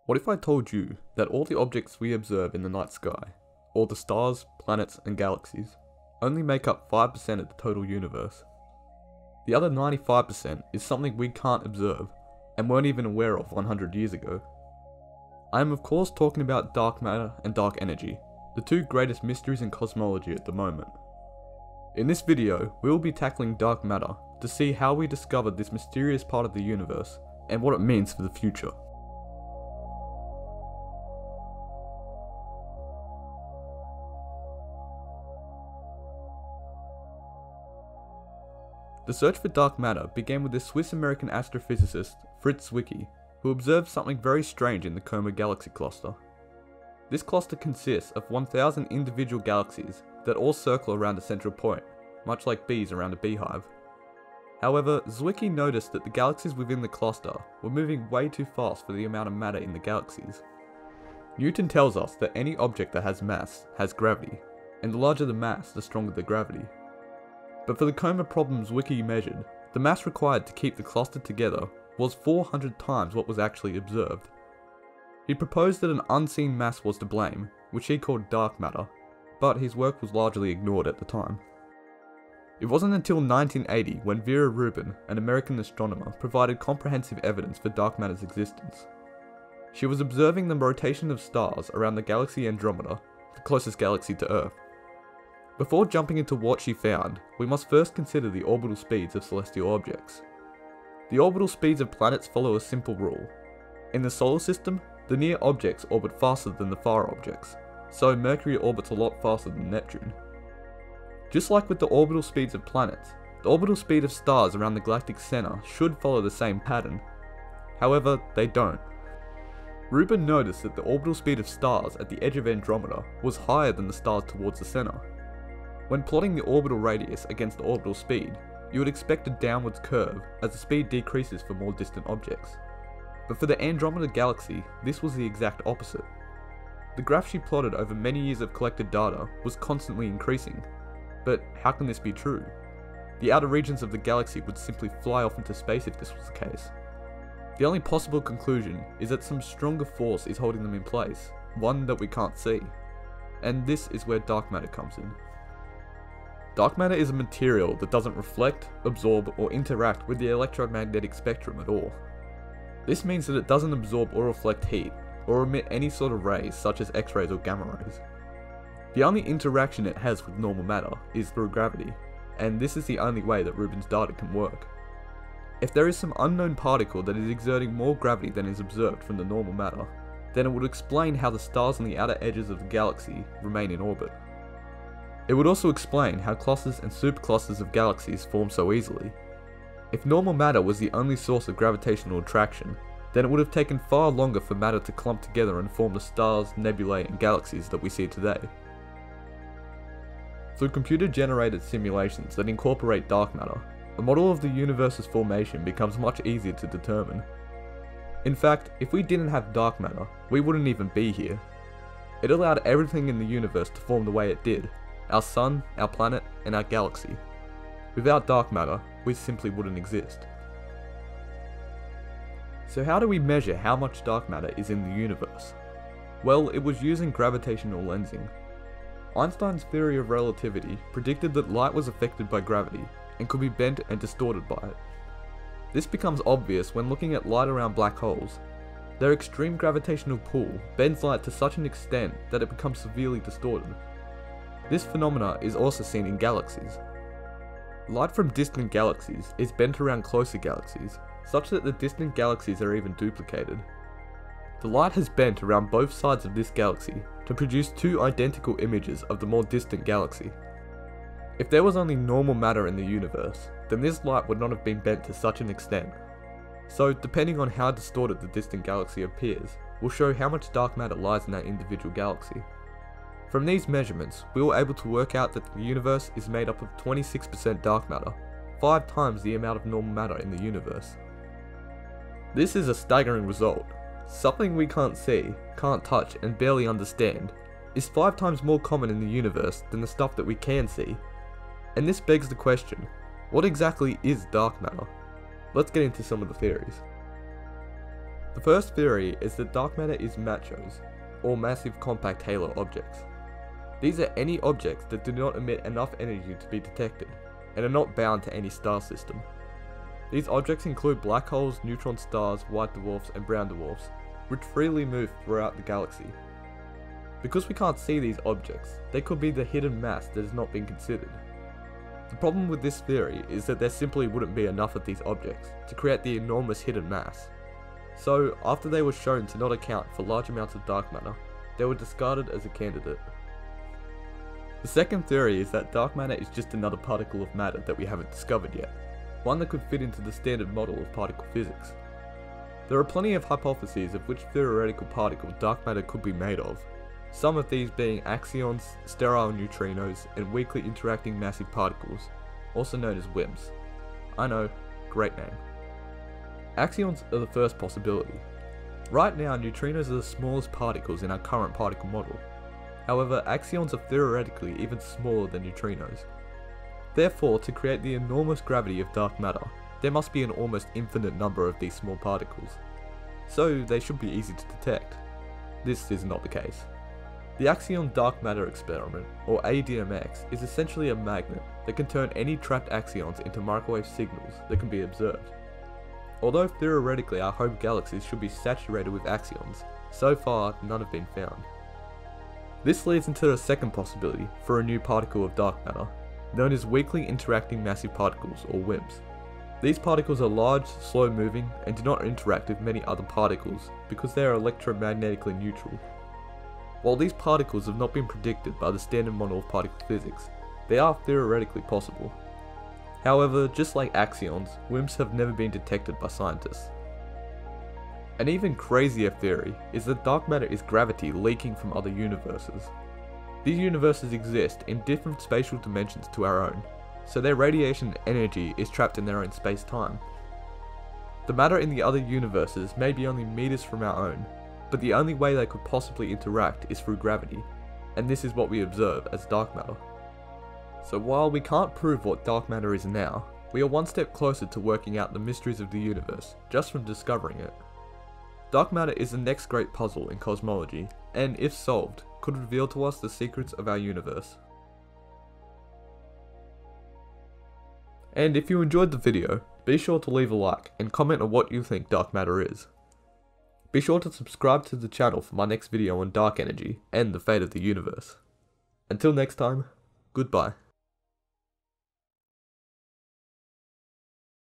What if I told you that all the objects we observe in the night sky, all the stars, planets, and galaxies, only make up 5% of the total universe? The other 95% is something we can't observe and weren't even aware of 100 years ago. I am of course talking about dark matter and dark energy, the two greatest mysteries in cosmology at the moment. In this video, we will be tackling dark matter to see how we discovered this mysterious part of the universe and what it means for the future. The search for dark matter began with the Swiss-American astrophysicist Fritz Zwicky, who observed something very strange in the Coma galaxy cluster. This cluster consists of 1,000 individual galaxies that all circle around a central point, much like bees around a beehive. However, Zwicky noticed that the galaxies within the cluster were moving way too fast for the amount of matter in the galaxies. Newton tells us that any object that has mass has gravity, and the larger the mass, the stronger the gravity. But for the Coma problem Zwicky measured, the mass required to keep the cluster together was 400 times what was actually observed. He proposed that an unseen mass was to blame, which he called dark matter, but his work was largely ignored at the time. It wasn't until 1980 when Vera Rubin, an American astronomer, provided comprehensive evidence for dark matter's existence. She was observing the rotation of stars around the galaxy Andromeda, the closest galaxy to Earth. Before jumping into what she found, we must first consider the orbital speeds of celestial objects. The orbital speeds of planets follow a simple rule. In the solar system, the near objects orbit faster than the far objects, so Mercury orbits a lot faster than Neptune. Just like with the orbital speeds of planets, the orbital speed of stars around the galactic center should follow the same pattern. However, they don't. Rubin noticed that the orbital speed of stars at the edge of Andromeda was higher than the stars towards the center. When plotting the orbital radius against the orbital speed, you would expect a downwards curve as the speed decreases for more distant objects. But for the Andromeda galaxy, this was the exact opposite. The graph she plotted over many years of collected data was constantly increasing. But how can this be true? The outer regions of the galaxy would simply fly off into space if this was the case. The only possible conclusion is that some stronger force is holding them in place, one that we can't see. And this is where dark matter comes in. Dark matter is a material that doesn't reflect, absorb, or interact with the electromagnetic spectrum at all. This means that it doesn't absorb or reflect heat, or emit any sort of rays such as X-rays or gamma rays. The only interaction it has with normal matter is through gravity, and this is the only way that Rubin's data can work. If there is some unknown particle that is exerting more gravity than is observed from the normal matter, then it would explain how the stars on the outer edges of the galaxy remain in orbit. It would also explain how clusters and superclusters of galaxies form so easily. If normal matter was the only source of gravitational attraction, then it would have taken far longer for matter to clump together and form the stars, nebulae, and galaxies that we see today. Through computer-generated simulations that incorporate dark matter, a model of the universe's formation becomes much easier to determine. In fact, if we didn't have dark matter, we wouldn't even be here. It allowed everything in the universe to form the way it did. Our sun, our planet, and our galaxy. Without dark matter, we simply wouldn't exist. So how do we measure how much dark matter is in the universe? Well, it was using gravitational lensing. Einstein's theory of relativity predicted that light was affected by gravity and could be bent and distorted by it. This becomes obvious when looking at light around black holes. Their extreme gravitational pull bends light to such an extent that it becomes severely distorted. This phenomena is also seen in galaxies. Light from distant galaxies is bent around closer galaxies, such that the distant galaxies are even duplicated. The light has bent around both sides of this galaxy to produce two identical images of the more distant galaxy. If there was only normal matter in the universe, then this light would not have been bent to such an extent. So, depending on how distorted the distant galaxy appears, will show how much dark matter lies in that individual galaxy. From these measurements, we were able to work out that the universe is made up of 26% dark matter, 5 times the amount of normal matter in the universe. This is a staggering result. Something we can't see, can't touch, and barely understand is 5 times more common in the universe than the stuff that we can see. And this begs the question, what exactly is dark matter? Let's get into some of the theories. The first theory is that dark matter is machos, or massive compact halo objects. These are any objects that do not emit enough energy to be detected, and are not bound to any star system. These objects include black holes, neutron stars, white dwarfs, and brown dwarfs, which freely move throughout the galaxy. Because we can't see these objects, they could be the hidden mass that has not been considered. The problem with this theory is that there simply wouldn't be enough of these objects to create the enormous hidden mass. So, after they were shown to not account for large amounts of dark matter, they were discarded as a candidate. The second theory is that dark matter is just another particle of matter that we haven't discovered yet, one that could fit into the standard model of particle physics. There are plenty of hypotheses of which theoretical particle dark matter could be made of, some of these being axions, sterile neutrinos, and weakly interacting massive particles, also known as WIMPs. I know, great name. Axions are the first possibility. Right now, neutrinos are the smallest particles in our current particle model. However, axions are theoretically even smaller than neutrinos. Therefore, to create the enormous gravity of dark matter, there must be an almost infinite number of these small particles. So, they should be easy to detect. This is not the case. The Axion Dark Matter Experiment, or ADMX, is essentially a magnet that can turn any trapped axions into microwave signals that can be observed. Although theoretically our home galaxies should be saturated with axions, so far none have been found. This leads into the second possibility for a new particle of dark matter, known as weakly interacting massive particles, or WIMPs. These particles are large, slow moving, and do not interact with many other particles because they are electromagnetically neutral. While these particles have not been predicted by the standard model of particle physics, they are theoretically possible. However, just like axions, WIMPs have never been detected by scientists. An even crazier theory is that dark matter is gravity leaking from other universes. These universes exist in different spatial dimensions to our own, so their radiation energy is trapped in their own space-time. The matter in the other universes may be only meters from our own, but the only way they could possibly interact is through gravity, and this is what we observe as dark matter. So while we can't prove what dark matter is now, we are one step closer to working out the mysteries of the universe just from discovering it. Dark matter is the next great puzzle in cosmology, and if solved, could reveal to us the secrets of our universe. And if you enjoyed the video, be sure to leave a like and comment on what you think dark matter is. Be sure to subscribe to the channel for my next video on dark energy and the fate of the universe. Until next time, goodbye.